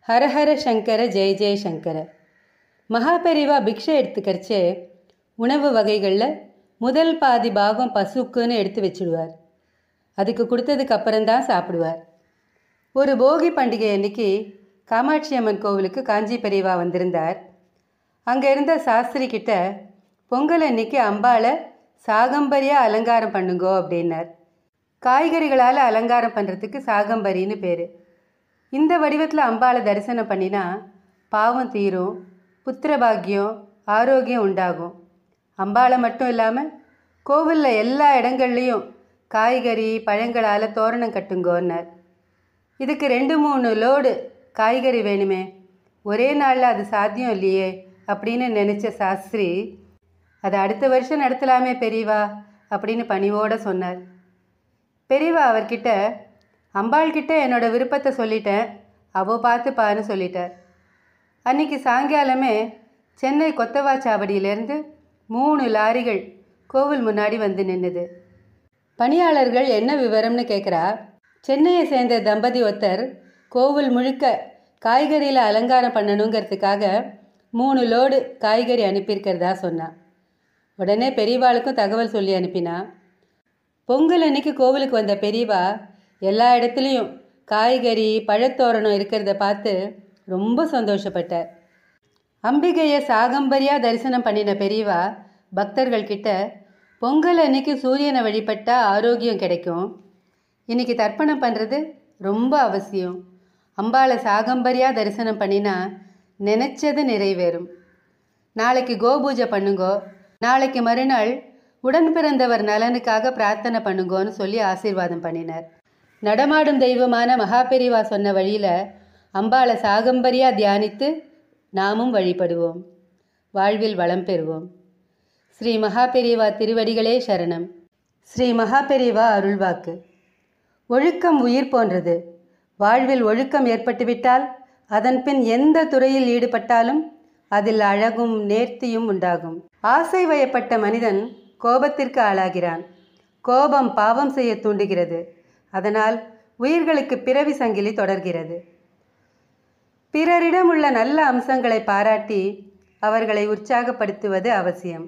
ஹரஹர சங்கர ஜெய ஜெய சங்கர. மகாபெரிவா பிக்ஷை எடுத்துக்கரிச்சே உணவு வகைகளில் முதல் பாதி பாகம் பசுக்குன்னு எடுத்து வச்சுடுவார். அதுக்கு கொடுத்ததுக்கு அப்புறம்தான் சாப்பிடுவார். ஒரு போகி பண்டிகை அன்னைக்கு காமாட்சி அம்மன் கோவிலுக்கு காஞ்சி பெரியவா வந்திருந்தார். அங்கே இருந்த சாஸ்திரி கிட்ட பொங்கல் அன்னைக்கு அம்பாளை சாகம்பரியாக அலங்காரம் பண்ணுங்கோ அப்படின்னார். காய்கறிகளால் அலங்காரம் பண்ணுறதுக்கு சாகம்பரின்னு பேர். இந்த வடிவத்தில் அம்பாளை தரிசனம் பண்ணினா பாவம் தீரும், புத்திரபாகியம், ஆரோக்கியம் உண்டாகும். அம்பாளை மட்டும் இல்லாமல் கோவிலில் எல்லா இடங்கள்லையும் காய்கறி பழங்களால் தோரணம் கட்டுங்கோன்னார். இதுக்கு 2-3 லோடு காய்கறி வேணுமே, ஒரே நாளில் அது சாத்தியம் இல்லையே அப்படின்னு நினச்ச சாஸ்திரி, அதை அடுத்த வருஷம் நடத்தலாமே பெரியவா அப்படின்னு பணிவோடு சொன்னார். பெரியவா அவர்கிட்ட, அம்பாள்கிட்ட என்னோடய விருப்பத்தை சொல்லிட்டேன், அவள் பார்த்துப்பான்னு சொல்லிட்டார். அன்றைக்கி சாயங்காலமே சென்னை கொத்தவாச்சாவடியிலேருந்து 3 லாரிகள் கோவில் முன்னாடி வந்து நின்றுது. பணியாளர்கள் என்ன விவரம்னு கேட்குறா. சென்னையை சேர்ந்த தம்பதி ஒருத்தர் கோவில் முழுக்க காய்கறியில் அலங்காரம் பண்ணணுங்கிறதுக்காக 3 லோடு காய்கறி அனுப்பியிருக்கிறதா சொன்னான். உடனே பெரியவாளுக்கும் தகவல் சொல்லி அனுப்பினா. பொங்கல் அன்னைக்கு கோவிலுக்கு வந்த பெரியவா எல்லா இடத்துலையும் காய்கறி பழத்தோரணம் இருக்கிறத பார்த்து ரொம்ப சந்தோஷப்பட்டார். அம்பிகையை சாகம்பரியாக தரிசனம் பண்ணின பெரியவா பக்தர்கள்கிட்ட, பொங்கல் அன்னைக்கு சூரியனை வழிபட்டால் ஆரோக்கியம் கிடைக்கும், இன்றைக்கி தர்ப்பணம் பண்ணுறது ரொம்ப அவசியம், அம்பாளை சாகம்பரியாக தரிசனம் பண்ணினா நினச்சது நிறைவேறும், நாளைக்கு கோபூஜை பண்ணுங்கோ, நாளைக்கு மறுநாள் உடன் பிறந்தவர் நலனுக்காக பிரார்த்தனை பண்ணுங்கோன்னு சொல்லி ஆசீர்வாதம் பண்ணினார். நடமாடும் தெய்வமான மகாபெரிவா சொன்ன வழியில் அம்பாளை சாகம்பரியாக தியானித்து நாமும் வழிபடுவோம், வாழ்வில் வளம் பெறுவோம். ஸ்ரீ மகாபெரிவா திருவடிகளே சரணம். ஸ்ரீ மகாபெரிவா அருள்வாக்கு. ஒழுக்கம் உயிர் போன்றது. வாழ்வில் ஒழுக்கம் ஏற்பட்டுவிட்டால் அதன் பின் எந்த துறையில் ஈடுபட்டாலும் அதில் அழகும் நேர்த்தியும் உண்டாகும். ஆசை வயப்பட்ட மனிதன் கோபத்திற்கு ஆளாகிறான். கோபம் பாவம் செய்ய தூண்டுகிறது. அதனால் உயிர்களுக்கு பிறவி சங்கிலி தொடர்கிறது. பிறரிடம் உள்ள நல்ல அம்சங்களை பாராட்டி அவர்களை உற்சாகப்படுத்துவது அவசியம்.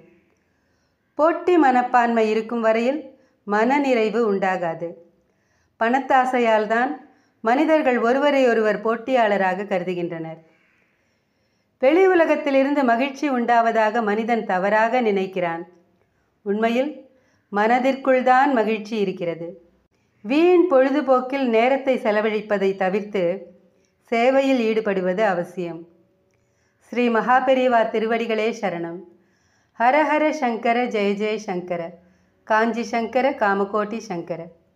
போட்டி மனப்பான்மை இருக்கும் வரையில் மனநிறைவு உண்டாகாது. பணத்தாசையால் தான் மனிதர்கள் ஒருவரை ஒருவர் போட்டியாளராக கருதுகின்றனர். வெளி உலகத்திலிருந்து மகிழ்ச்சி உண்டாவதாக மனிதன் தவறாக நினைக்கிறான். உண்மையில் மனதிற்குள் தான் மகிழ்ச்சி இருக்கிறது. வீண் பொழுதுபோக்கில் நேரத்தை செலவழிப்பதை தவிர்த்து சேவையில் ஈடுபடுவது அவசியம். ஸ்ரீ மகாபெரிவா திருவடிகளே சரணம். ஹரஹர சங்கர ஜெய ஜெய சங்கர. காஞ்சி சங்கர காமகோட்டி சங்கர.